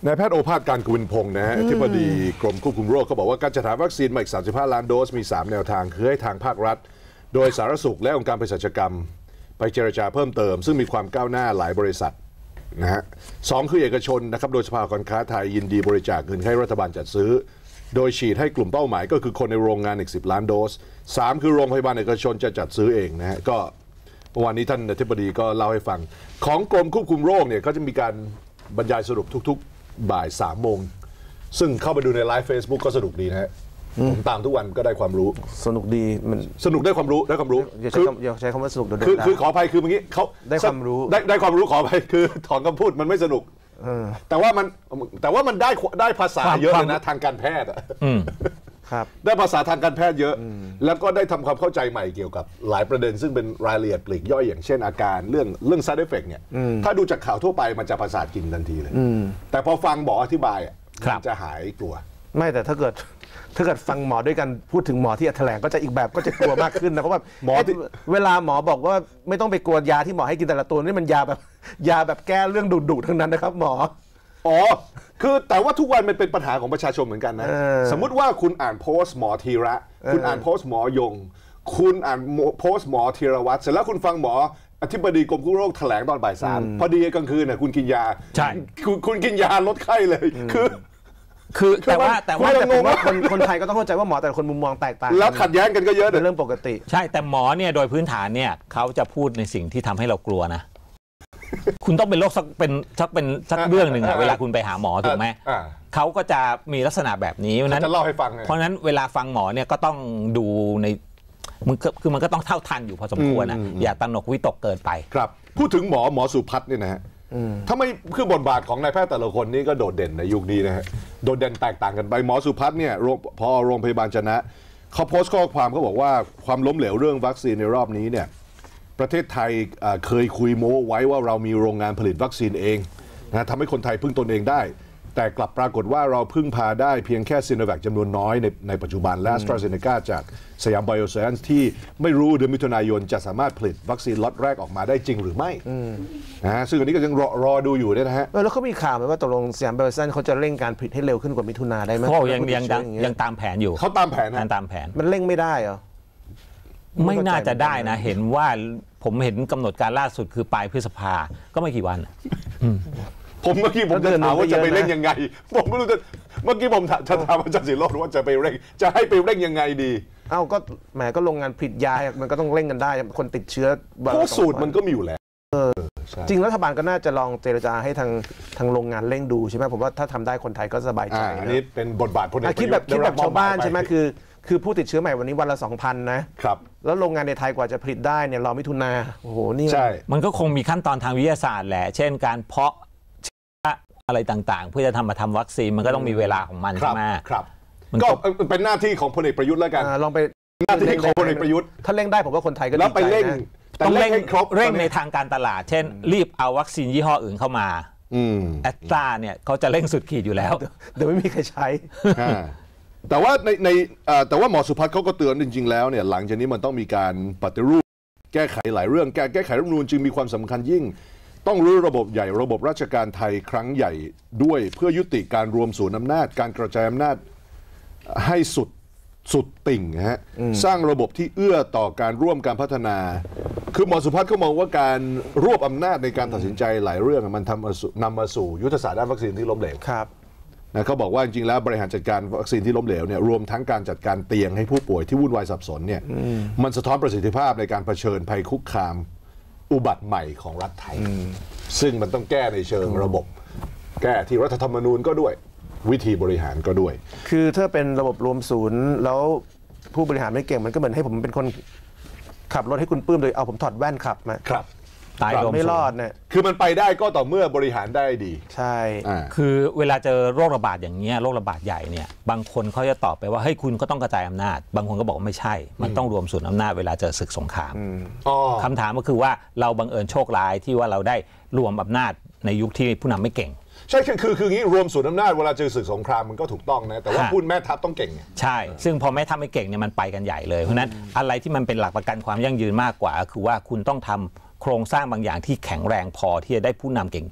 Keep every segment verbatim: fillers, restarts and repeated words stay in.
นายแพทย์โอภาสการกวินพงศ์นะฮะอธิบดีกรมควบคุมโรคเขาบอกว่าการจัดหาวัคซีนมาอีกสามสิบห้าล้านโดสมีสามแนวทางคือให้ทางภาครัฐโดยสาธารณสุขและองค์การเภสัชกรรมไปเจรจาเพิ่มเติมซึ่งมีความก้าวหน้าหลายบริษัทนะฮะสองคือเอกชนนะครับโดยสภาการค้าไทยยินดีบริจาคเงินให้รัฐบาลจัดซื้อโดยฉีดให้กลุ่มเป้าหมายก็คือคนในโรงงานอีกสิบล้านโดสสามคือโรงพยาบาลเอกชนจะจัดซื้อเองนะฮะก็เมื่อวานนี้ท่านอธิบดีก็เล่าให้ฟังของกรมควบคุมโรคเนี่ยก็จะมีการบรรยายสรุปทุกๆบ่ายสามโมงซึ่งเข้าไปดูในไลฟ์ Facebook ก็สนุกดีนะฮะผมตามทุกวันก็ได้ความรู้สนุกดีมันสนุกได้ความรู้ได้ความรู้อย่าใช้อย่าใช้คำว่าสนุกโดดเด่นคือคือขออภัยคือเมื่อกี้เขาได้ความรู้ได้ได้ความรู้ขออภัยคือถอนคำพูดมันไม่สนุกแต่ว่ามันแต่ว่ามันได้ได้ภาษาเยอะเลยนะทางการแพทย์อ่ะได้ภาษาทางการแพทย์เยอะแล้วก็ได้ทำความเข้าใจใหม่เกี่ยวกับหลายประเด็นซึ่งเป็นรายละเอียดปลีกย่อยอย่างเช่นอาการเรื่องเรื่อง side effect เนี่ยถ้าดูจากข่าวทั่วไปมันจะประสาทกินทันทีเลยแต่พอฟังหมออธิบายมันจะหายกลัวไม่แต่ถ้าเกิดถ้าเกิดฟังหมอด้วยกันพูดถึงหมอที่แถลงก็จะอีกแบบก็จะกลัวมากขึ้นนะเพราะว่าหมอเวลาหมอบอกว่าไม่ต้องไปกลัวยาที่หมอให้กินแต่ละตัวนี่มันยาแบบยาแบบแก้เรื่องดุๆทั้งนั้นนะครับหมออ๋อคือแต่ว่าทุกวันมันเป็นปัญหาของประชาชนเหมือนกันนะสมมุติว่าคุณอ่านโพสต์หมอธีระคุณอ่านโพสต์หมอยงคุณอ่านโพสต์หมอธีรวัตรเสร็จแล้วคุณฟังหมออธิบดีกรมควบคุมโรคแถลงตอนบ่ายสามพอดีกลางคืนน่ะคุณกินยาใช่คุณคุณกินยาลดไข้เลยคือคือแต่ว่าแต่ว่าแต่ผมว่าคนคนไทยก็ต้องเข้าใจว่าหมอแต่ละคนมุมมองแตกต่างแล้วขัดแย้งกันก็เยอะเป็นเรื่องปกติใช่แต่หมอเนี่ยโดยพื้นฐานเนี่ยเขาจะพูดในสิ่งที่ทำให้เรากลัวนะคุณต้องเป็นโรคสักเป็นสักเป็นสักเรื่องหนึ่งอะเวลาคุณไปหาหมอถูกไหมเขาก็จะมีลักษณะแบบนี้เพราะนั้นจะเล่าให้ฟังเพราะฉะนั้นเวลาฟังหมอเนี่ยก็ต้องดูในมันคือมันก็ต้องเท่าทันอยู่พอสมควรนะอย่าตระหนกวิตกเกินไปครับพูดถึงหมอหมอสุพัฒน์เนี่ยนะฮะถ้าไม่คือบทบาทของนายแพทย์แต่ละคนนี่ก็โดดเด่นในยุคนี้นะฮะโดดเด่นแตกต่างกันไปหมอสุพัฒน์เนี่ยพอโรงพยาบาลชนะเขาโพสต์ข้อความเขาบอกว่าความล้มเหลวเรื่องวัคซีนในรอบนี้เนี่ยประเทศไทยเคยคุยโม้ไว้ว่าเรามีโรงงานผลิตวัคซีนเองนะทำให้คนไทยพึ่งตนเองได้แต่กลับปรากฏว่าเราพึ่งพาได้เพียงแค่ซิโนแวคจำนวนน้อยในในปัจจุบันและ AstraZeneca จากสยามไบโอไซเอนซ์ที่ไม่รู้เดือนมิถุนายนจะสามารถผลิตวัคซีนล็อตแรกออกมาได้จริงหรือไม่นะฮะซึ่งอันนี้ก็ยังรอรอดูอยู่เนี่ยนะฮะแล้วเขามีข่าวไหมว่าตกลงสยามไบโอไซเอนซ์เขาจะเร่งการผลิตให้เร็วขึ้นกว่ามิถุนาได้ไหมเขายังยังยังตามแผนอยู่เขาตามแผนตามแผนมันเร่งไม่ได้เหรอไม่น่าจะได้นะเห็นว่าผมเห็นกำหนดการล่าสุดคือปลายพฤษภาก็ไม่กี่วันผมเมื่อกี้ผมจะถามว่าจะไปเร่งยังไงผมไม่รู้จะเมื่อกี้ผมจะถามอาจารย์ศิโรจน์ว่าจะไปเร่งจะให้ไปเร่งยังไงดีเอ้าก็แหมก็โรงงานผลิตยามันก็ต้องเร่งกันได้คนติดเชื้อเพราะสูตรมันก็มีอยู่แล้วจริงรัฐบาลก็น่าจะลองเจรจาให้ทางทางโรงงานเร่งดูใช่ไหมผมว่าถ้าทำได้คนไทยก็สบายใจอันนี้เป็นบทบาทพลเอกประยุทธ์คิดแบบคิดแบบชาวบ้านใช่ไหมคือคือผู้ติดเชื้อใหม่วันนี้วันละ สองพัน นะครับแล้วโรงงานในไทยกว่าจะผลิตได้เนี่ยรอมิถุนาโอ้โหนี่ใช่มันก็คงมีขั้นตอนทางวิทยาศาสตร์แหละเช่นการเพาะเชื้ออะไรต่างๆเพื่อจะทำมาทำวัคซีนมันก็ต้องมีเวลาของมันใช่ไหมครับก็เป็นหน้าที่ของพลเอกประยุทธ์แล้วกันลองไปหน้าที่ของพลเอกประยุทธ์ถ้าเร่งได้ผมว่าคนไทยก็ดีใจแล้วไปเร่งต้องเร่งครบเร่งในทางการตลาดเช่นรีบเอาวัคซีนยี่ห้ออื่นเข้ามาแอสตราเนี่ยเขาจะเร่งสุดขีดอยู่แล้วเดี๋ยวไม่มีใครใช้แต่ว่าในในแต่ว่าหมอสุพัฒน์เขาก็เตือนจริงๆแล้วเนี่ยหลังจากนี้มันต้องมีการปฏิรูปแก้ไขหลายเรื่องการแก้ไขรัฐธรรมนูญจึงมีความสำคัญยิ่งต้องรื้อระบบใหญ่ระบบราชการไทยครั้งใหญ่ด้วยเพื่อยุติการรวมศูนย์อำนาจการกระจายอำนาจให้สุดสุดติ่งฮะสร้างระบบที่เอื้อต่อการร่วมการพัฒนาคือหมอสุพัฒน์เขามองว่าการรวบอำนาจในการตัดสินใจหลายเรื่องมันทำนำมาสู่ยุทธศาสตร์ด้านวัคซีนที่ล้มเหลวครับนะเขาบอกว่าจริงๆแล้วบริหารจัดการวัคซีนที่ล้มเหลวเนี่ยรวมทั้งการจัดการเตียงให้ผู้ป่วยที่วุ่นวายสับสนเนี่ยมันสะท้อนประสิทธิภาพในการเผชิญภัยคุกคามอุบัติใหม่ของรัฐไทยซึ่งมันต้องแก้ในเชิงระบบแก้ที่รัฐธรรมนูญก็ด้วยวิธีบริหารก็ด้วยคือถ้าเป็นระบบรวมศูนย์แล้วผู้บริหารไม่เก่งมันก็เหมือนให้ผมเป็นคนขับรถให้คุณปื้มโดยเอาผมถอดแว่นขับมาครับตายไม่รอดเนี่ยคือมันไปได้ก็ต่อเมื่อบริหารได้ดีใช่คือเวลาเจอโรคระบาดอย่างเงี้ยโรคระบาดใหญ่เนี่ยบางคนเขาจะตอบไปว่าเฮ้ยคุณก็ต้องกระจายอำนาจบางคนก็บอกว่าไม่ใช่มันต้องรวมศูนย์อำนาจเวลาเจอศึกสงครามคำถามก็คือว่าเราบังเอิญโชคร้ายที่ว่าเราได้รวมอำนาจในยุคที่ผู้นำไม่เก่งใช่คือคือคืองี้รวมศูนย์อำนาจเวลาเจอศึกสงครามมันก็ถูกต้องนะแต่ว่าพูดแม่ทัพต้องเก่งใช่ซึ่งพอแม่ทัพไม่เก่งเนี่ยมันไปกันใหญ่เลยเพราะนั้นอะไรที่มันเป็นหลักประกันความยั่งยืนมากกว่าคือว่าคุณต้องทำโครงสร้างบางอย่างที่แข็งแรงพอที่จะได้ผู้นำเก่ง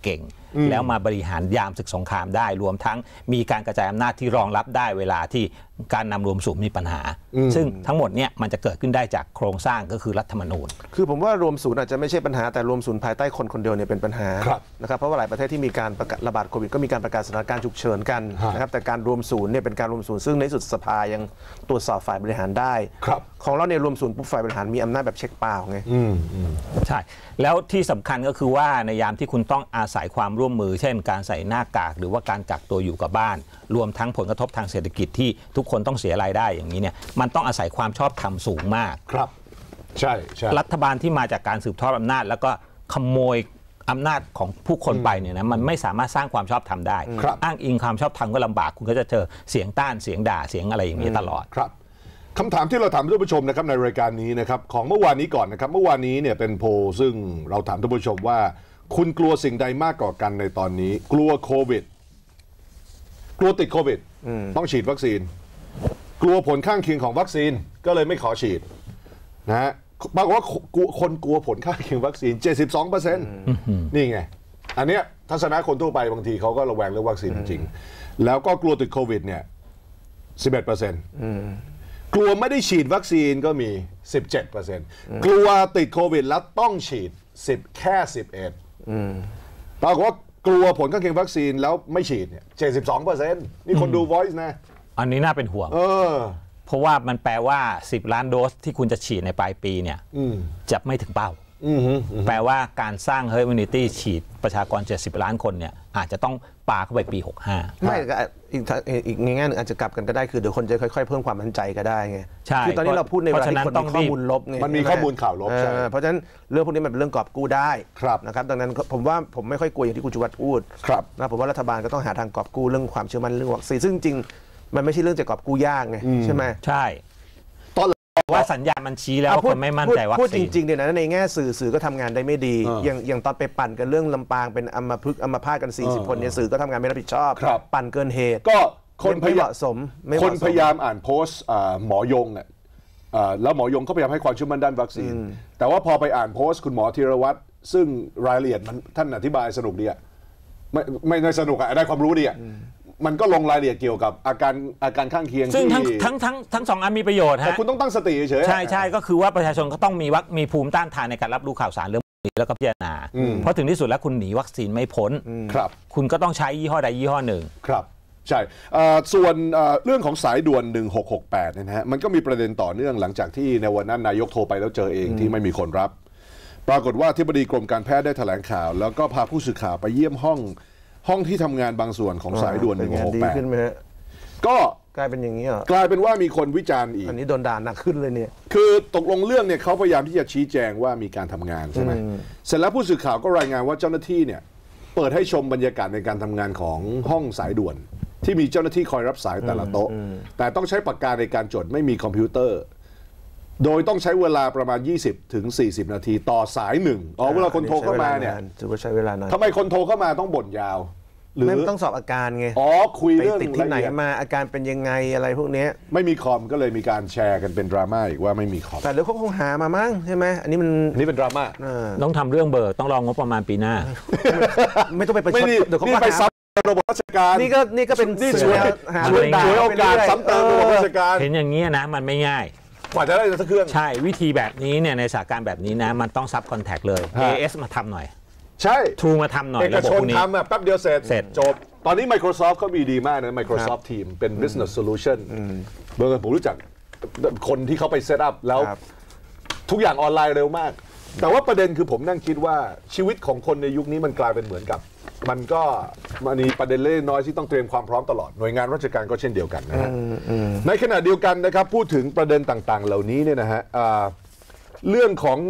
แล้วมาบริหารยามศึกสงครามได้รวมทั้งมีการกระจายอำนาจที่รองรับได้เวลาที่การนำรวมศูนย์มีปัญหาซึ่งทั้งหมดเนี่ยมันจะเกิดขึ้นได้จากโครงสร้างก็คือรัฐธรรมนูญคือผมว่ารวมศูนย์อาจจะไม่ใช่ปัญหาแต่รวมศูนย์ภายใต้คนคนเดียวเนี่ยเป็นปัญหานะครับเพราะว่าหลายประเทศที่มีการระบาดโควิดก็มีการประกาศสถานการณ์ฉุกเฉินกันนะครับแต่การรวมศูนย์เนี่ยเป็นการรวมศูนย์ซึ่งในสุดสภายังตรวจสอบฝ่ายบริหารได้ของเราเนี่ยรวมศูนย์ปุ๊บฝ่ายบริหารมีอำนาจแบบเช็คเปล่าไงใช่แล้วที่สำคัญก็คือว่าในยามที่คุณต้องอาศัยความร่วมมือเช่นการใส่หน้ากากหรือว่าการกักตัวอยู่กับบ้านรวมทั้งผลกระทบทางเศรษฐกิจที่ทุกคนต้องเสียรายได้อย่างนี้เนี่ยมันต้องอาศัยความชอบธรรมสูงมากครับใช่ใช่รัฐบาลที่มาจากการสืบทอดอำนาจแล้วก็ขโมยอำนาจของผู้คนไปเนี่ยนะมันไม่สามารถสร้างความชอบธรรมได้อ้างอิงความชอบธรรมก็ลำบากคุณก็จะเจอเสียงต้านเสียงด่าเสียงอะไรอย่างนี้ตลอดครับคำถามที่เราถามท่านผู้ชมนะครับในรายการนี้นะครับของเมื่อวานนี้ก่อนนะครับเมื่อวานนี้เนี่ยเป็นโพลซึ่งเราถามท่านผู้ชมว่าคุณกลัวสิ่งใดมากกว่ากันในตอนนี้กลัวโควิดกลัวติดโควิดต้องฉีดวัคซีนกลัวผลข้างเคียงของวัคซีนก็เลยไม่ขอฉีดนะฮะปรากฏว่าคนกลัวผลข้างเคียงวัคซีน เจ็ดสิบสองเปอร์เซ็นต์ นี่ไงอันเนี้ยทัศนะคนทั่วไปบางทีเขาก็ระแวงเรื่องวัคซีนจริงๆแล้วก็กลัวติดโควิดเนี่ย สิบเอ็ดเปอร์เซ็นต์ กลัวไม่ได้ฉีดวัคซีนก็มี สิบเจ็ดเปอร์เซ็นต์ กลัวติดโควิดแล้วต้องฉีด10แค่สิบเอ็ดปรากฏว่ากลัวผลข้างเคียงวัคซีนแล้วไม่ฉีดเนี่ย เจ็ดสิบสองเปอร์เซ็นต์ นี่คนดู Voice นะอันนี้น่าเป็นห่วงเออเพราะว่ามันแปลว่าสิบล้านโดสที่คุณจะฉีดในปลายปีเนี่ยจะไม่ถึงเป้าแปลว่าการสร้าง herd immunity ฉีดประชากรเจ็ดสิบล้านคนเนี่ยอาจจะต้องปาเข้าไปปีหกสิบห้าไม่อีกอีกแง่นึงอาจจะกลับกันก็ได้คือเดี๋ยวคนจะค่อยๆเพิ่มความมั่นใจก็ได้ไงใช่คือตอนนี้เราพูดในเวลาที่คนมีข้อมูลลบไงมันมีข้อมูลข่าวลบใช่เพราะฉะนั้นเรื่องพวกนี้มันเป็นเรื่องกอบกู้ได้นะครับดังนั้นผมว่าผมไม่ค่อยกลัวอย่างที่คุณชูวัฒน์พูดนะผมว่ารัฐบาลก็ต้องหาทางกอบกู้เรื่องความเชื่อมั่นเรื่องวัคซีนซึ่งจริงมันไม่ใช่เรื่องจะกอบกู้ยากไงใช่ไหมใช่ว่าสัญญาณมันชี้แล้วคนไม่มั่นใจวัคซีนพูดจริงๆเนี่ยนะในแง่สื่อสื่อก็ทำงานได้ไม่ดีอย่างอย่างตอนไปปั่นกันเรื่องลำปางเป็นอัมพฤกษ์อัมพาตกันสี่สิบคนเนี่ยสื่อก็ทำงานไม่รับผิดชอบปั่นเกินเหตุก็คนไม่เหมาะสมคนพยายามอ่านโพสต์หมอยงเนี่ยแล้วหมอยงก็พยายามให้ความเชื่อมั่นด้านวัคซีนแต่ว่าพอไปอ่านโพสต์คุณหมอธีรวัตรซึ่งรายละเอียดมันท่านอธิบายสนุกดีอะไม่ไม่ได้สนุกอะได้ความรู้ดีอะมันก็ลงรายละเอียดเกี่ยวกับอาการอาการข้างเคียงซึ่งทั้งทั้งทั้งทั้งสองอันมีประโยชน์ฮะแต่คุณต้องตั้งสติเฉยใช่ใช่ก็คือว่าประชาชนก็ต้องมีวัคมีภูมิต้านทานในการรับรู้ข่าวสารเรื่องนี้แล้วก็พิจารณาเพราะถึงที่สุดแล้วคุณหนีวัคซีนไม่พ้นครับคุณก็ต้องใช้ยี่ห้อใดยี่ห้อหนึ่งครับใช่ส่วนเรื่องของสายด่วนหนึ่งหกหกแปดเนี่ยนะฮะมันก็มีประเด็นต่อเนื่องหลังจากที่ในวันนั้นนายกโทรไปแล้วเจอเองที่ไม่มีคนรับปรากฏว่าที่บดีกรมการแพทย์ได้แถลงข่าวแล้วก็พาผู้สื่อข่าวไปเยี่ยมห้องห้องที่ทำงานบางส่วนของสายด่วนหนึ่งหกหกแปดก็กลายเป็นอย่างนี้เหรอกลายเป็นว่ามีคนวิจารณ์อีกอันนี้โดนด่าหนักขึ้นเลยเนี่ยคือตกลงเรื่องเนี่ยเขาพยายามที่จะชี้แจงว่ามีการทำงานใช่ไหมเสร็จแล้วผู้สื่อข่าวก็รายงานว่าเจ้าหน้าที่เนี่ยเปิดให้ชมบรรยากาศในการทำงานของห้องสายด่วนที่มีเจ้าหน้าที่คอยรับสายแต่ละโต๊ะแต่ต้องใช้ปากกาในการจดไม่มีคอมพิวเตอร์โดยต้องใช้เวลาประมาณยี่สิบถึงสี่สิบนาทีต่อสายหนึ่งอ๋อเวลาคนโทรเข้ามาเนี่ยถือว่าใช้เวลานานทำไมคนโทรเข้ามาต้องบ่นยาวหรือต้องสอบอาการไงอ๋อคุยเรื่องติดที่ไหนมาอาการเป็นยังไงอะไรพวกนี้ไม่มีคอมก็เลยมีการแชร์กันเป็นดราม่าอีกว่าไม่มีคอมแต่เดี๋ยวเขาคงหามามั้งใช่ไหมอันนี้มันนี่เป็นดราม่าต้องทำเรื่องเบิกต้องรองงบประมาณปีหน้าไม่ต้องไปประชดเดี๋ยวเขาไปซ้ำระบบราชการนี่ก็นี่ก็เป็นนี่ช่วยช่วยช่วยโอกาสซ้ำเติมระบบราชการเห็นอย่างนี้นะมันไม่ง่ายกว่าจะได้สักเครื่องใช่วิธีแบบนี้เนี่ยในสถานการณ์แบบนี้นะมันต้องซับคอนแทคเลย เอ เอส มาทำหน่อยใช่ทูมาทำหน่อยเอกชนทำอ่ะแป๊บเดียวเสร็จเสร็จจบตอนนี้ Microsoft เขามีดีมากนะ Microsoft Team เป็น business solution เมื่อผมรู้จักคนที่เขาไปเซตอัพแล้วทุกอย่างออนไลน์เร็วมากแต่ว่าประเด็นคือผมนั่งคิดว่าชีวิตของคนในยุคนี้มันกลายเป็นเหมือนกับมันก็มันมีประเด็นเล็กน้อยที่ต้องเตรียมความพร้อมตลอดหน่วยงานราชการก็เช่นเดียวกันนะฮะในขณะเดียวกันนะครับพูดถึงประเด็นต่างๆเหล่านี้เนี่ยนะฮะเรื่องของ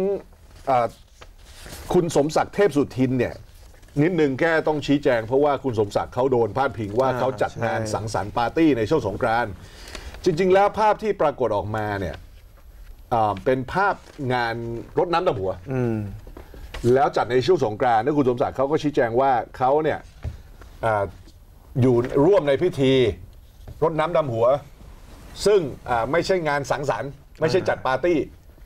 คุณสมศักดิ์เทพสุทินเนี่ยนิดนึงแค่ต้องชี้แจงเพราะว่าคุณสมศักดิ์เขาโดนพาดพิงว่าเขาจัดงานสังสรรค์ปาร์ตี้ในช่วงสงกรานต์จริงๆแล้วภาพที่ปรากฏออกมาเนี่ยเป็นภาพงานรดน้ำดำหัวแล้วจัดในช่วงสงกรานต์นะคุณสมศักดิ์เขาก็ชี้แจงว่าเขาเนี่ย อ, อยู่ร่วมในพิธีรดน้ำดำหัวซึ่งไม่ใช่งานสังสรรค์ไม่ใช่จัดปาร์ตี้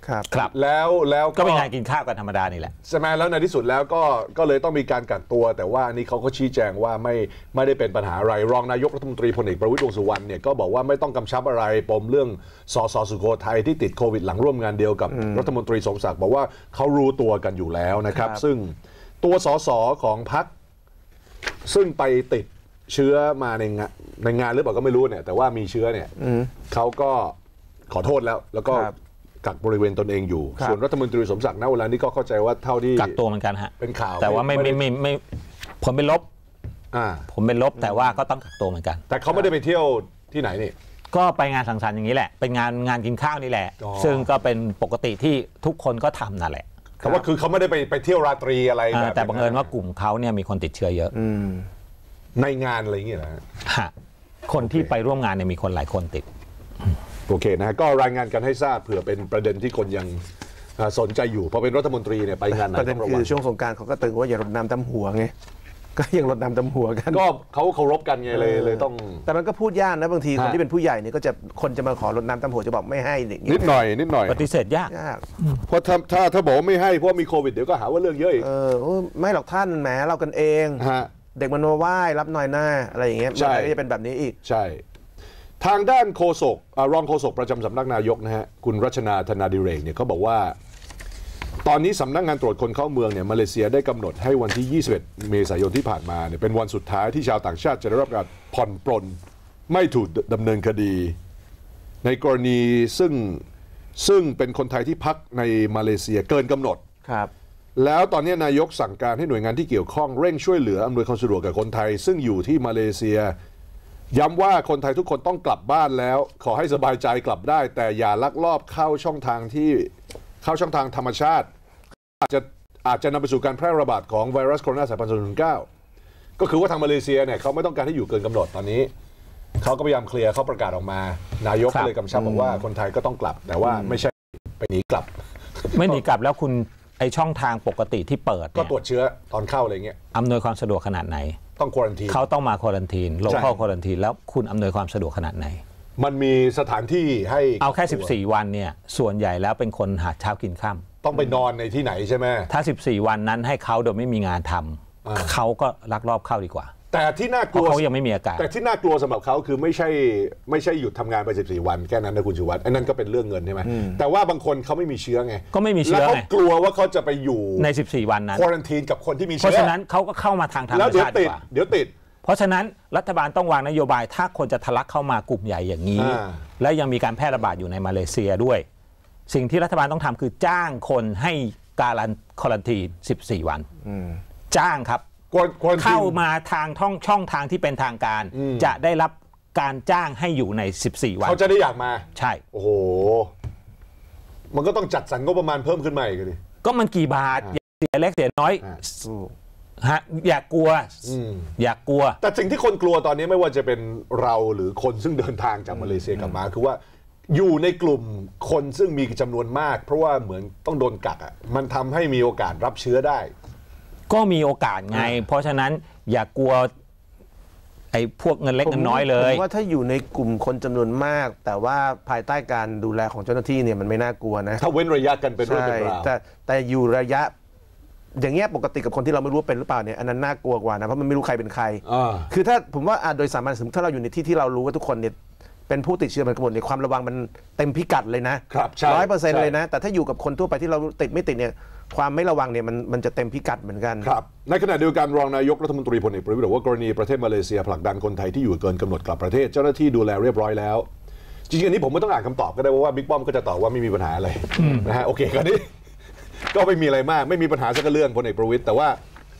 ครับครับแล้วแล้วก็เป็นงานกินข้าวกันธรรมดานี่แหละใช่ไหมแล้วในที่สุดแล้วก็ก็เลยต้องมีการกักตัว แต่ว่าอันนี้เขาก็ชี้แจงว่าไม่ไม่ได้เป็นปัญหาอะไรรองนายกรัฐมนตรีพลเอกประวิตรวงษ์สุวรรณเนี่ยก็บอกว่าไม่ต้องกำชับอะไรปมเรื่องสสสุโขทัยที่ติดโควิดหลังร่วมงานเดียวกับรัฐมนตรีสมศักดิ์บอกว่าเขารู้ตัวกันอยู่แล้วนะครับซึ่งตัวสสของพรรคซึ่งไปติดเชื้อมาในงานในงานหรือเปล่าก็ไม่รู้เนี่ยแต่ว่ามีเชื้อเนี่ยเขาก็ขอโทษแล้วแล้วก็กักบริเวณตนเองอยู่ส่วนรัฐมนตรีสมศักดิ์ณเวลานี้ก็เข้าใจว่าเท่าที่กักตัวเหมือนกันฮะเป็นข่าวแต่ว่าไม่ไม่ไม่ไม่ผมเป็นลบอ่าผมเป็นลบแต่ว่าก็ต้องกักตัวเหมือนกันแต่เขาไม่ได้ไปเที่ยวที่ไหนนี่ก็ไปงานสังสรรค์อย่างนี้แหละเป็นงานงานกินข้าวนี่แหละซึ่งก็เป็นปกติที่ทุกคนก็ทำนั่นแหละแต่ว่าคือเขาไม่ได้ไปไปเที่ยวราตรีอะไรแบบแต่บังเอิญว่ากลุ่มเขาเนี่ยมีคนติดเชื้อเยอะในงานอะไรอย่างเงี้ยนะฮะคนที่ไปร่วมงานเนี่ยมีคนหลายคนติดโอเคนะฮะก็รายงานกันให้ทราบเผื่อเป็นประเด็นที่คนยังสนใจอยู่พอเป็นรัฐมนตรีเนี่ยไปงานไหนประเด็นคือช่วงสงกรานต์เขาก็ตึงว่าอย่ารดน้ำดำหัวไงก็ยังรดน้ำดำหัวกันก็เขาเคารพกันไงเลยเลยต้องแต่มันก็พูดยากนะบางทีคนที่เป็นผู้ใหญ่เนี่ยก็จะคนจะมาขอรดน้ำดำหัวจะบอกไม่ให้นิดหน่อยนิดหน่อยปฏิเสธยากเพราะถ้าถ้าถ้าบอกไม่ให้เพราะมีโควิดเดี๋ยวก็หาว่าเรื่องเยอะอีกเออไม่หรอกท่านแหมเรากันเองเด็กมันมาไหว้รับหน่อยหน้าอะไรอย่างเงี้ยมันก็จะเป็นแบบนี้อีกใช่ทางด้านโฆษกรองโฆษกประจำสำนักนายกนะฮะคุณรัชนาธนาดิเรกเนี่ยเขาบอกว่าตอนนี้สำนักงานตรวจคนเข้าเมืองเนี่ยมาเลเซียได้กำหนดให้วันที่ยี่สิบเอ็ดเมษายนที่ผ่านมาเนี่ยเป็นวันสุดท้ายที่ชาวต่างชาติจะได้รับการผ่อนปลนไม่ถูกดำเนินคดีในกรณีซึ่งซึ่งเป็นคนไทยที่พักในมาเลเซียเกินกำหนดครับแล้วตอนนี้นายกสั่งการให้หน่วยงานที่เกี่ยวข้องเร่งช่วยเหลืออำนวยความสะดวกกับคนไทยซึ่งอยู่ที่มาเลเซียย้ำว่าคนไทยทุกคนต้องกลับบ้านแล้วขอให้สบายใจกลับได้แต่อย่าลักลอบเข้าช่องทางที่เข้าช่องทางธรรมชาติอาจจะอาจจะนำไปสู่การแพร่ระบาดของไวรัสโคโรนาสายพันธุ์สองพันสิบเก้าก็คือว่าทางมาเลเซียเนี่ยเขาไม่ต้องการให้อยู่เกินกำหนดตอนนี้เขาก็พยายามเคลียร์เขาประกาศออกมานายกก็เลยกำชับบอกว่าคนไทยก็ต้องกลับแต่ว่าไม่ใช่ไปหนีกลับไม่หนีกลับแล้วคุณไอช่องทางปกติที่เปิดก็ตรวจเชื้อตอนเข้าอะไรเงี้ยอำนวยความสะดวกขนาดไหนต้องควอรันทีนเขาต้องมาควอรันทีนโลคอลควอรันทีนแล้วคุณอำนวยความสะดวกขนาดไหนมันมีสถานที่ให้เอาแค่สิบสี่วันเนี่ยส่วนใหญ่แล้วเป็นคนหาเช้ากินค่ำต้องไปนอนในที่ไหนใช่ไหมถ้าสิบสี่วันนั้นให้เขาโดยไม่มีงานทำเขาก็ลักลอบเข้าดีกว่าแต่ที่น่ากลัวเขายังไม่มีอาการแต่ที่น่ากลัวสำหรับเขาคือไม่ใช่ไม่ใช่หยุดทำงานไปสิบสี่วันแค่นั้นนะคุณชูวัฒน์ไอ้นั่นก็เป็นเรื่องเงินใช่ไหมแต่ว่าบางคนเขาไม่มีเชื้อไงก็ไม่มีเชื้อแล้วเขากลัวว่าเขาจะไปอยู่ในสิบสี่วันนั้นควอรันทีนกับคนที่มีเชื้อเพราะฉะนั้นเขาก็เข้ามาทางธรรมชาติดีกว่าเดี๋ยวติดเพราะฉะนั้นรัฐบาลต้องวางนโยบายถ้าคนจะทะลักเข้ามากลุ่มใหญ่อย่างนี้และยังมีการแพร่ระบาดอยู่ในมาเลเซียด้วยสิ่งที่รัฐบาลต้องทำคือจ้างคนให้การันควอรันทีนสิบสี่วันจ้างครับเข้ามาทางท่องช่องทางที่เป็นทางการจะได้รับการจ้างให้อยู่ในสิบสี่วันเขาจะได้อยากมาใช่โอ้โหมันก็ต้องจัดสรรงบประมาณเพิ่มขึ้นมาอีกดิก็มันกี่บาทเสียเล็กเสียน้อยฮะอย่ากลัวอย่ากลัวแต่สิ่งที่คนกลัวตอนนี้ไม่ว่าจะเป็นเราหรือคนซึ่งเดินทางจากมาเลเซียกลับมาคือว่าอยู่ในกลุ่มคนซึ่งมีจำนวนมากเพราะว่าเหมือนต้องโดนกักอ่ะมันทำให้มีโอกาสรับเชื้อได้ก็มีโอกาสไงเพราะฉะนั้นอย่ากลัวไอ้พวกเงินเล็กเงินน้อยเลยผมว่าถ้าอยู่ในกลุ่มคนจำนวนมากแต่ว่าภายใต้การดูแลของเจ้าหน้าที่เนี่ยมันไม่น่ากลัวนะถ้าเว้นระยะกันเป็นเรื่องเป็นราวแต่แต่อยู่ระยะอย่างเงี้ยปกติกับคนที่เราไม่รู้เป็นหรือเปล่าเนี่ยอันนั้นน่ากลัวกว่านะเพราะมันไม่รู้ใครเป็นใครคือถ้าผมว่าโดยสามัญสมมติถ้าเราอยู่ในที่ที่เรารู้ว่าทุกคนเนี่ยเป็นผู้ติดเชื้อมันกระบวนในความระวังมันเต็มพิกัดเลยนะร้อยเปอร์เซ็นต์เลยนะแต่ถ้าอยู่กับคนทั่วไปที่เราติดไม่ติดเนี่ยความไม่ระวังเนี่ยมันมันจะเต็มพิกัดเหมือนกันครับในขณะเดียวกันรองนายกรัฐมนตรีพลเอกประวิตรบอกว่ากรณีประเทศมาเลเซียผลักดันคนไทยที่อยู่เกินกำหนดกลับประเทศเจ้าหน้าที่ดูแลเรียบร้อยแล้วจริงๆอันนี้ผมไม่ต้องอ่านคำตอบก็ได้เพราะว่าบิ๊กป้อมก็จะตอบว่าไม่มีปัญหาอะไรนะฮะโอเคคราวนี้ก็ไม่มีอะไรมากไม่มีปัญหาสักเรื่องพลเอกประวิตรแต่ว่า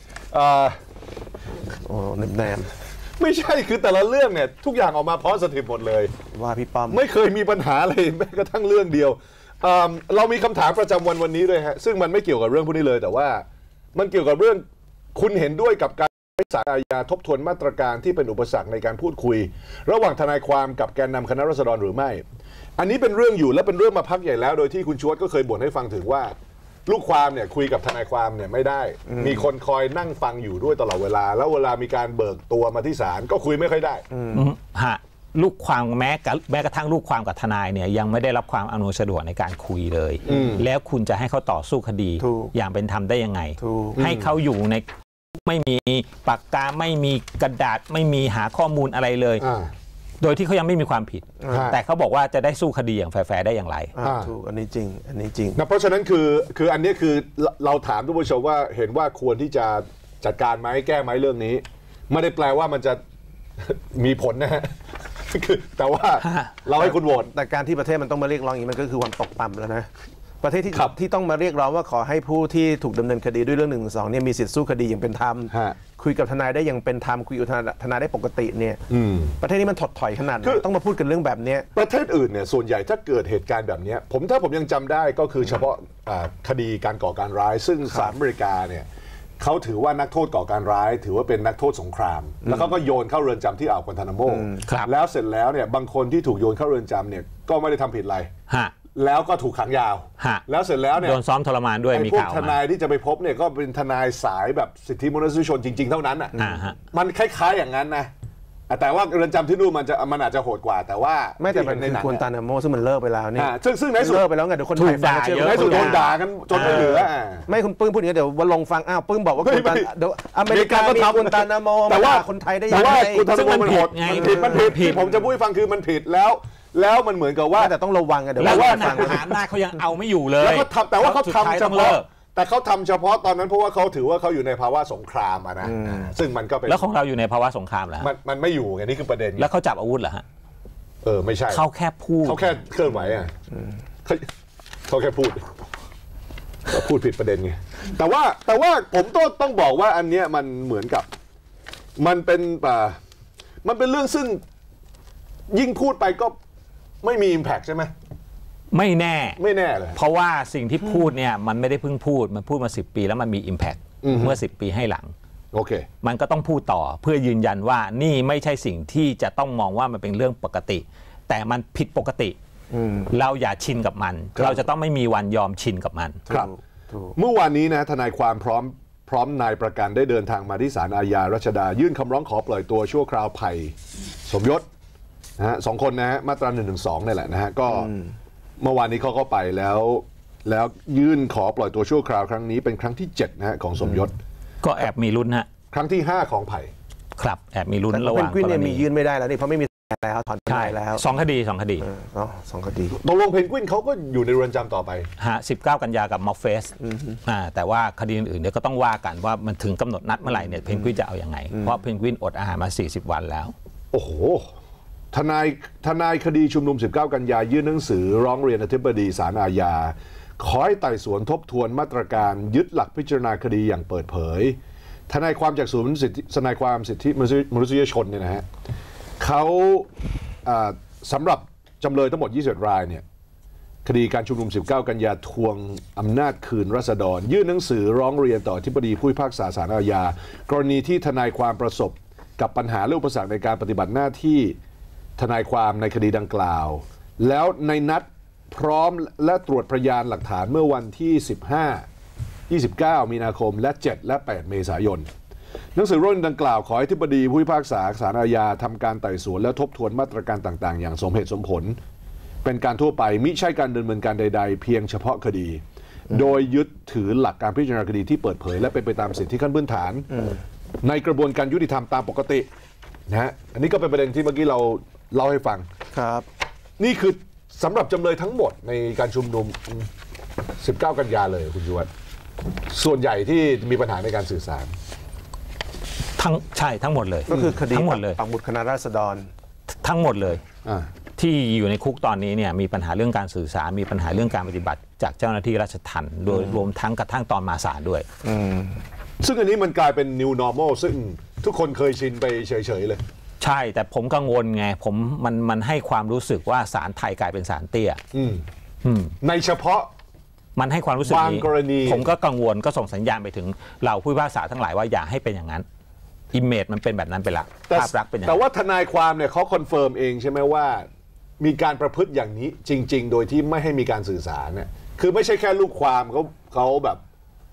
โอ้แนมไม่ใช่คือแต่ละเรื่องเนี่ยทุกอย่างออกมาพอสิทีฟหมดเลยว่าพี่ป้อมไม่เคยมีปัญหาอะไรแม้กระทั่งเรื่องเดียวเรามีคำถามประจำวันวันนี้ด้วยฮะซึ่งมันไม่เกี่ยวกับเรื่องพวกนี้เลยแต่ว่ามันเกี่ยวกับเรื่องคุณเห็นด้วยกับการใช้ศาลอาญาทบทวนมาตรการที่เป็นอุปสรรคในการพูดคุยระหว่างทนายความกับแกนนำคณะราษฎรหรือไม่อันนี้เป็นเรื่องอยู่และเป็นเรื่องมาพักใหญ่แล้วโดยที่คุณชวดก็เคยบ่นให้ฟังถึงว่าลูกความเนี่ยคุยกับทนายความเนี่ยไม่ได้มีคนคอยนั่งฟังอยู่ด้วยตลอดเวลาแล้วเวลามีการเบิกตัวมาที่ศาลก็คุยไม่ค่อยได้ฮะลูกความแม้กระแม้กระทั่งลูกความกับทนายเนี่ยยังไม่ได้รับความอำนวยสะดวกในการคุยเลยแล้วคุณจะให้เขาต่อสู้คดีอย่างเป็นธรรมได้ยังไงให้เขาอยู่ในไม่มีปากกาไม่มีกระดาษไม่มีหาข้อมูลอะไรเลยโดยที่เขายังไม่มีความผิดแต่เขาบอกว่าจะได้สู้คดีอย่างแฟร์ๆได้อย่างไรถูกอันนี้จริงอันนี้จริงนะเพราะฉะนั้นคือคืออันนี้คือเราถามทุกผู้ชมว่าเห็นว่าควรที่จะจัดการไหมแก้ไหมเรื่องนี้ไม่ได้แปลว่ามันจะมีผลนะฮะคือแต่ว่าเราให้คุณโหวตแต่การที่ประเทศมันต้องมาเรียกร้องอย่างนี้มันก็คือความตกต่ำแล้วนะประเทศที่ที่ต้องมาเรียกร้องว่าขอให้ผู้ที่ถูกดำเนินคดีด้วยเรื่องหนึ่งสองเนี่ยมีสิทธิสู้คดีอย่างเป็นธรรมคุยกับทนายได้อย่างเป็นธรรมคุยกับทนายได้ปกติเนี่ยประเทศนี้มันถดถอยขนาดไหนต้องมาพูดกันเรื่องแบบนี้ประเทศอื่นเนี่ยส่วนใหญ่ถ้าเกิดเหตุการณ์แบบนี้ผมถ้าผมยังจำได้ก็คือเฉพาะคดีการก่อการร้ายซึ่งศาลอเมริกาเนี่ยเขาถือว่านักโทษก่อการร้ายถือว่าเป็นนักโทษสงครามแล้วเขาก็โยนเข้าเรือนจำที่อ่าวกวานทานาโมแล้วเสร็จแล้วเนี่ยบางคนที่ถูกโยนเข้าเรือนจำเนี่ยก็ไม่ได้ทำผิดอะไรแล้วก็ถูกขังยาวแล้วเสร็จแล้วเนี่ยโดนซ้อมทรมานด้วยมีข่าวพวกทนายที่จะไปพบเนี่ยก็เป็นทนายสายแบบสิทธิมนุษยชนจริงๆเท่านั้นอ่ะมันคล้ายๆอย่างนั้นนะแต่ว่าเรือนจำที่นู่นมันจะมันอาจจะโหดกว่าแต่ว่าไม่แต่เป็นในกวานตานาโมซึ่งมันเลิกไปแล้วนี่ซึ่งซึ่งในสุดเลิกไปแล้วไงเดี๋ยวคนไทยฟังเชื่อในสุดโดนด่ากันจนไม่เหลือไม่คุณปื้มพูดอย่างนี้เดี๋ยววันลงฟังอ้าวปื้มบอกว่าคุณตาเดี๋ยวอเมริกามีกวานตานาโมแต่ว่าคนไทยได้ยังไงซึ่งมันผิดมันผิดมันผิดที่ผมจะพูดให้ฟังคือมันผิดแล้วแล้วมันเหมือนกับว่าแต่ต้องระวังกันเดี๋ยวว่าทหารหน้าเขายังเอาไม่อยู่เลยแล้วเขาทำแต่ว่าเขาทำเฉพาะแต่เขาทำเฉพาะตอนนั้นเพราะว่าเขาถือว่าเขาอยู่ในภาวะสงครามอะนะซึ่งมันก็เป็นแล้วของเราอยู่ในภาวะสงครามแล้วมันมันไม่อยู่ไงนี่คือประเด็นแล้วเขาจับอาวุธเหรอฮะเออไม่ใช่เขาแค่พูดเขาแค่เคลื่อนไหวอ่ะเขาแค่พูดเขาพูดผิดประเด็นไงแต่ว่าแต่ว่าผมต้องต้องบอกว่าอันเนี้ยมันเหมือนกับมันเป็นป่ามันเป็นเรื่องซึ่งยิ่งพูดไปก็ไม่มี impact ใช่ไหมไม่แน่ไม่แน่เลยเพราะว่าสิ่งที่พูดเนี่ยมันไม่ได้เพิ่งพูดมันพูดมาสิบปีแล้วมันมี impact เมื่อสิบปีให้หลังโอเคมันก็ต้องพูดต่อเพื่อยืนยันว่านี่ไม่ใช่สิ่งที่จะต้องมองว่ามันเป็นเรื่องปกติแต่มันผิดปกติเราอย่าชินกับมันเราจะต้องไม่มีวันยอมชินกับมันครับเมื่อวานนี้นะทนายความพร้อมพร้อมนายประกันได้เดินทางมาที่ศาลอาญารัชดายื่นคำร้องขอปล่อยตัวชั่วคราวไผ่สมยศนะฮะสองคนนะฮะมาตราหนึ่งหนึ่งสองนี่แหละนะฮะก็เมื่อวานนี้เขาก็ไปแล้วแล้วยื่นขอปล่อยตัวชั่วคราวครั้งนี้เป็นครั้งที่เจ็ดนะฮะของสมยศก็แอบมีลุ้นฮะครั้งที่ห้าของไผ่ครับแอบมีลุ้นระหว่างเพนกวินเนี่ยมียื่นไม่ได้แล้วนี่เพราะไม่มีแล้วถอนใช่แล้วสองคดีสองคดีอ๋อสองคดีตกลงเพนกวินเขาก็อยู่ในเรือนจำต่อไปฮะสิบเก้ากันยากับม็อกเฟสอ่าแต่ว่าคดีอื่นๆเนี่ยก็ต้องว่ากันว่ามันถึงกำหนดนัดเมื่อไหร่เนี่ยเพนกวินจะเอาอย่างไงเพราะเพนกวินอดอาหารมาสี่สิบวันแล้วโอ้โหทนายทนายคดีชุมนุมสิบเก้ากันยายื่นหนังสือร้องเรียนอธิบดีศาลอาญาขอให้ไต่สวนทบทวนมาตรการยึดหลักพิจารณาคดีอย่างเปิดเผยทนายความจากศูนย์สิทธิทนายความสิทธิมนุษยชนเนี่ยนะฮะเขาสำหรับจำเลยทั้งหมดยี่สิบเอ็ดรายเนี่ยคดีการชุมนุมสิบเก้ากันยาทวงอำนาจคืนราษฎรยื่นหนังสือร้องเรียนต่ออธิบดีผู้พิพากษาศาลอาญากรณีที่ทนายความประสบกับปัญหาและอุปสรรคในการปฏิบัติหน้าที่ทนายความในคดีดังกล่าวแล้วในนัดพร้อมและตรวจพยานหลักฐานเมื่อวันที่สิบห้า ยี่สิบเก้ามีนาคมและเจ็ดและแปดเมษายนหนังสือร้องดังกล่าวขอให้อธิบดีผู้พิพากษาศาลอาญาทำการไต่สวนและทบทวนมาตรการต่างๆอย่างสมเหตุสมผลเป็นการทั่วไปมิใช่การดำเนินการใดๆเพียงเฉพาะคดีโดยยึดถือหลักการพิจารณาคดีที่เปิดเผยและเป็นไปตามสิทธิขั้นพื้นฐานในกระบวนการยุติธรรมตามปกตินะฮะอันนี้ก็เป็นประเด็นที่เมื่อกี้เราเล่าให้ฟังครับนี่คือสำหรับจำเลยทั้งหมดในการชุมนุมสิบเก้ากันยาเลยคุณชวนส่วนใหญ่ที่มีปัญหาในการสื่อสารทั้งใช่ทั้งหมดเลยก็คือคดีทั้งหมดเลยปักหมุดคณะราษฎรทั้งหมดเลยที่อยู่ในคุกตอนนี้เนี่ยมีปัญหาเรื่องการสื่อสารมีปัญหาเรื่องการปฏิบัติจากเจ้าหน้าที่ราชทัณฑ์โดยรวมทั้งกระทั่งตอนมาศาลด้วยซึ่งอันนี้มันกลายเป็น new normal ซึ่งทุกคนเคยชินไปเฉยๆเลยใช่แต่ผมกังวลไงผมมันมันให้ความรู้สึกว่าศาลไทยกลายเป็นศาลเตี้ยในเฉพาะมันให้ความรู้สึกนี้ผมก็กังวลก็ส่งสัญญาณไปถึงเหล่าผู้พิพากษาทั้งหลายว่าอย่าให้เป็นอย่างนั้นอิมเมจมันเป็นแบบนั้นไปละภาพลักษณ์เป็นอย่างนั้นแต่ว่าทนายความเนี่ยเขาคอนเฟิร์มเองใช่ไหมว่ามีการประพฤติอย่างนี้จริงๆโดยที่ไม่ให้มีการสื่อสารเนี่ยคือไม่ใช่แค่ลูกความเขาเขาแบบ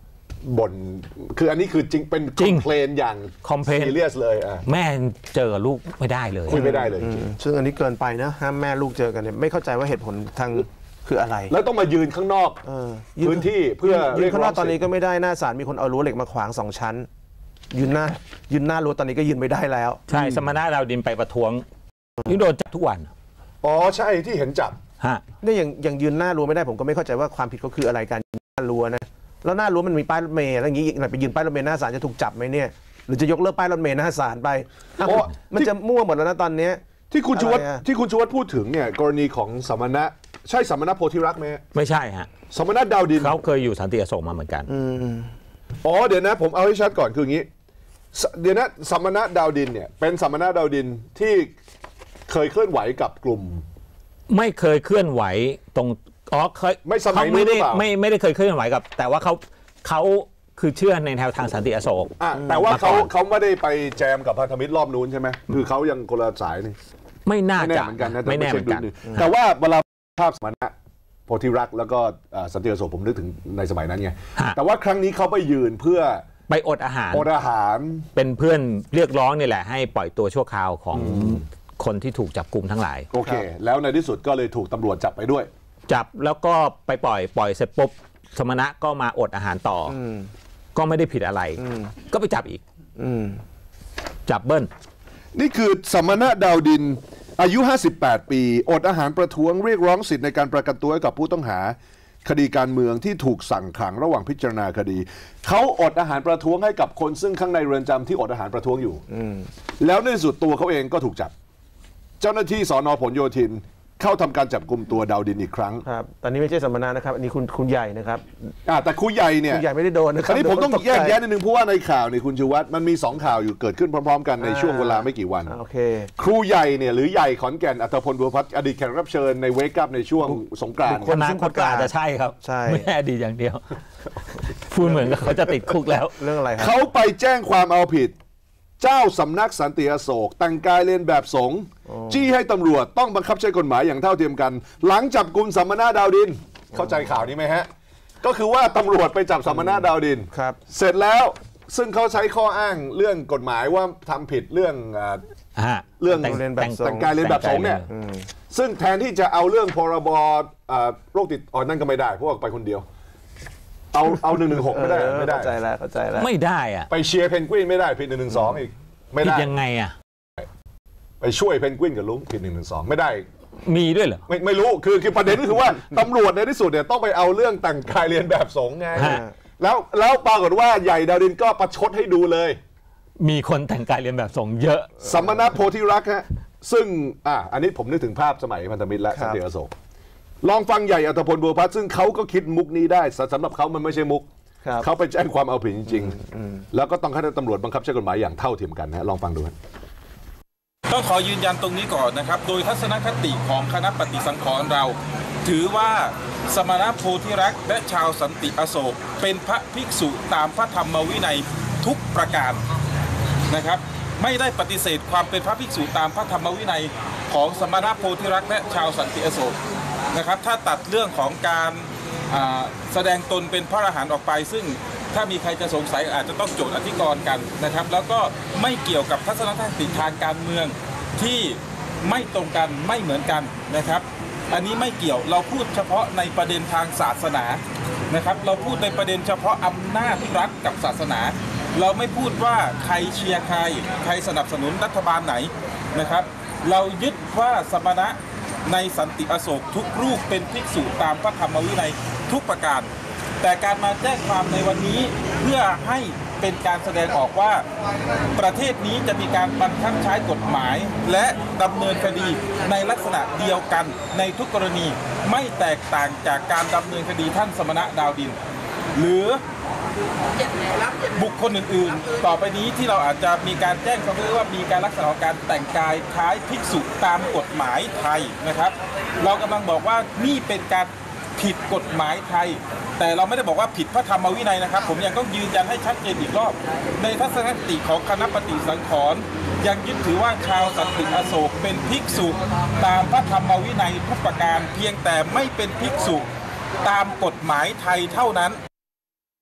บ่นคืออันนี้คือจริงเป็นคอมเพลนอย่าง complain ซีเรียสเลยอ่ะแม่เจอลูกไม่ได้เลยคุยไม่ได้เลยซึ่งอันนี้เกินไปนะห้ามแม่ลูกเจอกันเนี่ยไม่เข้าใจว่าเหตุผลทางคืออะไรแล้วต้องมายืนข้างนอกพื้นที่เพื่อยืนข้างนอกตอนนี้ก็ไม่ได้หน้าศาลมีคนเอารั้วเหล็กมาขวางสองชั้นยืนหน้ายืนหน้ารั้วตอนนี้ก็ยืนไม่ได้แล้วใช่สมณะดาวดินไปประท้วงยังโดนจับทุกวันอ๋อใช่ที่เห็นจับฮะนี่อย่างอย่างยืนหน้ารั้วไม่ได้ผมก็ไม่เข้าใจว่าความผิดเขาคืออะไรการยืนหน้ารั้วนะแล้วหน้ารั้วมันมีป้ายรถเมล์อะไรอย่างงี้ไปยืนป้ายรถเมล์หน้าศาลจะถูกจับไหมเนี่ยหรือจะยกเลิกป้ายรถเมล์หน้าศาลไปมันจะมั่วหมดแล้วนะตอนนี้ที่คุณชูวัฒน์ที่คุณชูวัฒน์พูดถึงเนี่ยกรณีของสมณะใช่สมณะโพธิรักษ์ไหมไม่ใช่ฮะสมณะดาวดินเขาเคยอยู่สันติอโศกมาเหมือนกันอ๋อเดี๋ยวนะผมเอาให้ชัดก่อนคืออย่างนี้เดี๋ยวนะสมณะดาวดินเนี่ยเป็นสมณะดาวดินที่เคยเคลื่อนไหวกับกลุ่มไม่เคยเคลื่อนไหวตรงอ๋อเคยไม่สมัยนี้หรือเปล่าไม่ไม่ได้เคยเคลื่อนไหวกับแต่ว่าเขาเขาคือเชื่อในแนวทางสันติอโศกแต่ว่าเขาเขาไม่ได้ไปแจมกับพันธมิตรรอบนู้นใช่ไหมคือเขายังคนละสายนี่ไม่น่าจะเหมือนกันนะไม่แน่เหมือนกันแต่ว่าเวลาภาพสมณะโพธิรักษ์แล้วก็สันติอโศกผมนึกถึงในสมัยนั้นไงแต่ว่าครั้งนี้เขาไปยืนเพื่อไปอดอาหารอดอาหารเป็นเพื่อนเรียกร้องนี่แหละให้ปล่อยตัวชั่วคราวของคนที่ถูกจับกุมทั้งหลายโอเคแล้วในที่สุดก็เลยถูกตำรวจจับไปด้วยจับแล้วก็ไปปล่อยปล่อยเสร็จปุ๊บสมณะก็มาอดอาหารต่อก็ไม่ได้ผิดอะไรก็ไปจับอีกจับเบิ้ลนี่คือสมณะดาวดินอายุห้าสิบแปดปีอดอาหารประท้วงเรียกร้องสิทธิในการประกันตัวให้กับผู้ต้องหาคดีการเมืองที่ถูกสั่งขังระหว่างพิจารณาคดีเขาอดอาหารประท้วงให้กับคนซึ่งข้างในเรือนจำที่อดอาหารประท้วงอยู่แล้วในสุดตัวเขาเองก็ถูกจับเจ้าหน้าที่สน.ผลโยธินเข้าทำการจับกลุ่มตัวดาวดินอีกครั้งครับตอนนี้ไม่ใช่สมณะนะครับอันนี้คุณคุณใหญ่นะครับอ่าแต่คุณใหญ่เนี่ยคุณใหญ่ไม่ได้โดนนะครับอันนี้ผมต้องแยกแยะนิดนึงเพราะว่าในข่าวเนี่ยคุณชูวัฒน์มันมีสองข่าวอยู่เกิดขึ้นพร้อมๆกันในช่วงเวลาไม่กี่วันโอเคครูใหญ่เนี่ยหรือใหญ่ขอนแก่นอัตพลบัวพัฒน์อดีตแขกรับเชิญในเวกัพในช่วงสงกรานต์คนนั้นคนกลางจะใช่ครับใช่ไม่อดีตอย่างเดียวพูดเหมือนกับเขาจะติดคุกแล้วเรื่องอะไรครับเขาไปแจ้งความเอาผิดเจ้าสำนักสันติอโศกแต่งกายเลียนแบบสงฆ์จี้ให้ตำรวจต้องบังคับใช้กฎหมายอย่างเท่าเทียมกันหลังจับกุมสมณะดาวดินเข้าใจข่าวนี้ไหมฮะก็คือว่าตำรวจไปจับสมณะดาวดินเสร็จแล้วซึ่งเขาใช้ข้ออ้างเรื่องกฎหมายว่าทำผิดเรื่องเรื่องแต่งกายเลียนแบบสงฆ์เนี่ยซึ่งแทนที่จะเอาเรื่องพรบโรคติดต่อนั่นก็ไม่ได้เพราะว่าไปคนเดียวเอาเอาหนึ่งหนึ่งหกไม่ได้ไม่ได้เข้าใจแล้วเข้าใจแล้วไม่ได้อะไปเชียร์เพนกวินไม่ได้ผิดหนึ่งหนึ่งสองอีกไม่ได้ผิดยังไงอะไปช่วยเพนกวินกับลุงผิดหนึ่งหนึ่งสองไม่ได้มีด้วยเหรอไม่ไม่รู้คือคือประเด็นก็คือว่าตำรวจในที่สุดเนี่ยต้องไปเอาเรื่องแต่งกายเรียนแบบสงฆ์ไงแล้วแล้วปรากฏว่าใหญ่ดาวดินก็ประชดให้ดูเลยมีคนแต่งกายเรียนแบบสงฆ์เยอะสมณะโพธิรักษ์ฮะซึ่งอ่ะอันนี้ผมนึกถึงภาพสมัยพันธมิตรและสันติอโศกลองฟังใหญ่อัตพลบัวพัฒน์ซึ่งเขาก็คิดมุกนี้ได้สำหรับเขามันไม่ใช่มุกเขาไปแจ้งความเอาผิดจริงๆแล้วก็ต้องให้ตำรวจบังคับใช้กฎหมายอย่างเท่าเทียมกันนะลองฟังดูต้องขอยืนยันตรงนี้ก่อนนะครับโดยทัศนคติของคณะปฏิสังขรณ์เราถือว่าสมณะโพธิรักษ์และชาวสันติอโศกเป็นพระภิกษุตามพระธรรมวินัยทุกประการนะครับไม่ได้ปฏิเสธความเป็นพระภิกษุตามพระธรรมวินัยของสมณะโพธิรักษ์และชาวสันติอโศกนะครับถ้าตัดเรื่องของการแสดงตนเป็นพระอรหันต์ออกไปซึ่งถ้ามีใครจะสงสัยอาจจะต้องโจทย์อธิกรณ์กันนะครับแล้วก็ไม่เกี่ยวกับทัศนคติทางการเมืองที่ไม่ตรงกันไม่เหมือนกันนะครับอันนี้ไม่เกี่ยวเราพูดเฉพาะในประเด็นทางศาสนานะครับเราพูดในประเด็นเฉพาะอำนาจรัฐกับศาสนาเราไม่พูดว่าใครเชียร์ใครใครสนับสนุนรัฐบาลไหนนะครับเรายึดว่าสมณะในสันติอโศกทุกรูปเป็นภิกษุตามพระธรรมวินัยทุกประการแต่การมาแจ้งความในวันนี้เพื่อให้เป็นการแสดงออกว่าประเทศนี้จะมีการบังคับใช้กฎหมายและดำเนินคดีในลักษณะเดียวกันในทุกกรณีไม่แตกต่างจากการดำเนินคดีท่านสมณะดาวดินหรือบุคคลอื่นๆต่อไปนี้ที่เราอาจจะมีการแจ้งเขาเรียกว่ามีการลักษณะของการแต่งกายคล้ายภิกษุตามกฎหมายไทยนะครับเรากำลังบอกว่านี่เป็นการผิดกฎหมายไทยแต่เราไม่ได้บอกว่าผิดพระธรรมวินัยนะครับผมยังต้องยืนยันให้ชัดเจนอีกรอบในทัศนคติของคณะปฏิสังขรณ์ยังยึดถือว่าชาวสันติอโศกเป็นภิกษุตามพระธรรมวินัยทุกประการเพียงแต่ไม่เป็นภิกษุตามกฎหมายไทยเท่านั้น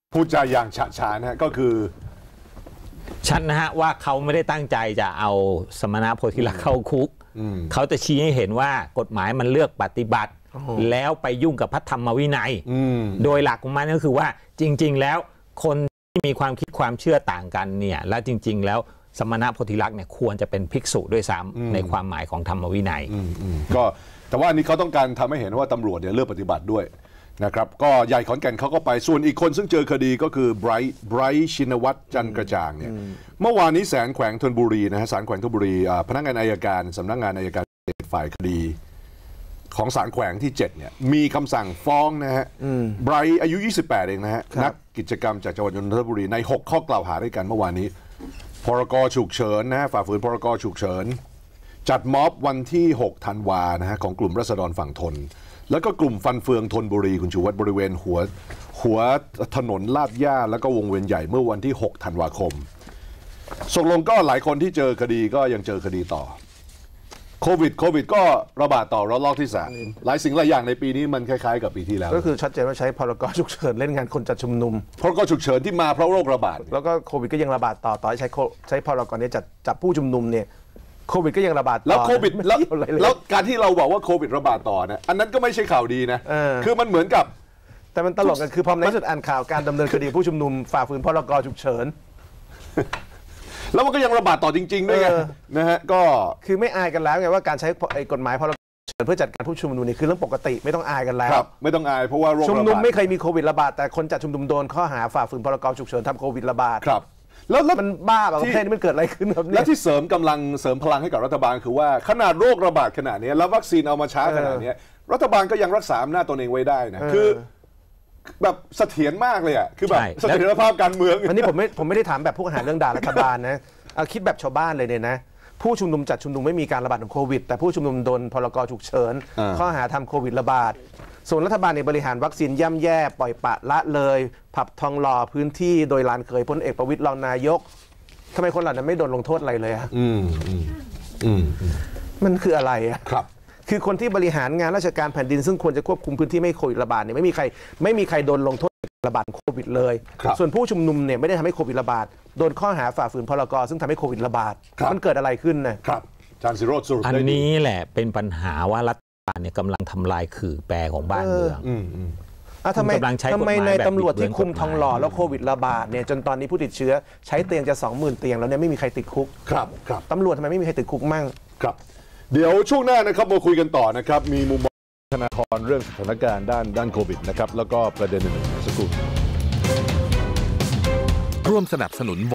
พูดจาอย่างฉะฉานนะก็คือชัดนะฮะว่าเขาไม่ได้ตั้งใจจะเอาสมณโพธิลักษณ์เข้าคุกเขาจะชี้ให้เห็นว่ากฎหมายมันเลือกปฏิบัติแล้วไปยุ่งกับพระธรรมวินัยโดยหลักของมันก็คือว่าจริงๆแล้วคนที่มีความคิดความเชื่อต่างกันเนี่ยและจริงๆแล้วสมณโพธิลักษณ์เนี่ยควรจะเป็นภิกษุด้วยซ้ำในความหมายของธรรมวินัยก็แต่ว่าอันนี้เขาต้องการทำให้เห็นว่าตำรวจเนี่ยเลือกปฏิบัติด้วยนะครับก็ใหญ่ขอนแก่นเขาก็ไปส่วนอีกคนซึ่งเจอคดีก็คือไบรท์ไบรท์ชินวัตรจันกระจ่างเนี่ยเมื่อวานนี้ศาลแขวงธนบุรีนะฮะศาลแขวงธนบุรีพนักงานอัยการสำนักงานอัยการฝ่ายคดีของศาลแขวงที่เจ็ดเนี่ยมีคำสั่งฟ้องนะฮะไบรท์อายุยี่สิบแปดเองนะฮะนักกิจกรรมจากจังหวัดนนทบุรีในหกข้อกล่าวหาด้วยกันเมื่อวานนี้พรกฉุกเฉินนะฮะฝ่าฝืนพรกฉุกเฉินจัดม็อบวันที่หกธันวานะฮะของกลุ่มราษฎรฝั่งทนแล้วก็กลุ่มฟันเฟืองธนบุรีคุณชูวัฒน์บริเวณหัวหัวถนนลาดย่าแล้วก็วงเวียนใหญ่เมื่อวันที่หกธันวาคมส่งลงก็หลายคนที่เจอคดีก็ยังเจอคดีต่อโควิดโควิดก็ระบาดต่อระลอกที่สามหลายสิ่งหลายอย่างในปีนี้มันคล้ายๆกับปีที่แล้วก็คือชัดเจนว่าใช้พรกฉุกเฉินเล่นงานคนจัดชุมนุมพรกฉุกเฉินที่มาเพราะโรคระบาดแล้วก็โควิดก็ยังระบาดต่อต่อใช้ใช้พรกนี้จัดจับผู้ชุมนุมเนี่ยโควิดก็ยังระบาดต่อแล้วโควิดแล้วแล้วการที่เราบอกว่าโควิดระบาดต่อเนี่ยอันนั้นก็ไม่ใช่ข่าวดีนะคือมันเหมือนกับแต่มันตลกกันคือพอในที่สุดอ่านข่าวการดำเนินคดีผู้ชุมนุมฝ่าฝืนพรกฉุกเฉินแล้วมันก็ยังระบาดต่อจริงๆด้วยไงนะฮะก็คือไม่อายกันแล้วไงว่าการใช้กฎหมายพรกฉุกเฉินเพื่อจัดการผู้ชุมนุมนี่คือเรื่องปกติไม่ต้องอายกันแล้วไม่ต้องอายเพราะว่าโรคระบาดชุมนุมไม่เคยมีโควิดระบาดแต่คนจัดชุมนุมโดนข้อหาฝ่าฝืนพรกฉุกเฉินทำโควิดระบาดครับแล้วมันบ้าแบบประเทศนี้มันเกิดอะไรขึ้นครับและที่เสริมกำลังเสริมพลังให้กับรัฐบาลคือว่าขนาดโรคระบาดขนาดนี้แล้ววัคซีนเอามาช้าขนาดนี้รัฐบาลก็ยังรักษาอำนาจตนเองไว้ได้นะคือแบบเสถียรมากเลยอ่ะคือแบบเสถียรภาพการเมืองอันนี้ผมไม่ผมไม่ได้ถามแบบผู้หาเรื่องด่ารัฐบาลนะเอาคิดแบบชาวบ้านเลยเนี่ยนะผู้ชุมนุมจัดชุมนุมไม่มีการระบาดของโควิดแต่ผู้ชุมนุมโดนพรกฉุกเฉินข้อหาทำโควิดระบาดส่วนรัฐบาลในบริหารวัคซีนย่ำแย่ปล่อยปละละเลยผับทองหล่อพื้นที่โดยลานเคยพลเอกประวิตรรองนายกทำไมคนเหล่านั้นไม่โดนลงโทษอะไรเลยอะอืมอืมอืมมันคืออะไรอะครับคือคนที่บริหารงานราชการแผ่นดินซึ่งควรจะควบคุมพื้นที่ไม่โควิดระบาดเนี่ยไม่มีใครไม่มีใครโดนลงโทษระบาดโควิดเลยส่วนผู้ชุมนุมเนี่ยไม่ได้ทำให้โควิดระบาดโดนข้อหาฝ่าฝืนพรกซึ่งทำให้โควิดระบาดมันเกิดอะไรขึ้นนะครับอาจารย์ศิโรจน์สรุปอันนี้แหละเป็นปัญหาว่ารัฐบาลเนี่ยกำลังทำลายขื่อแปรของบ้านเมืองทำไมทำไมในตำรวจที่คุมทองหล่อแล้วโควิดระบาดเนี่ยจนตอนนี้ผู้ติดเชื้อใช้เตียงจะ สองหมื่น เตียงแล้วเนี่ยไม่มีใครติดคุกครับครับตำรวจทำไมไม่มีใครติดคุกมั่งครับเดี๋ยวช่วงหน้านะครับมาคุยกันต่อนะครับมีมุมมองธนาธรเรื่องสถานการณ์ด้านด้านโควิดนะครับแล้วก็ประเด็นอื่นๆสักครู่ร่วมสนับสนุน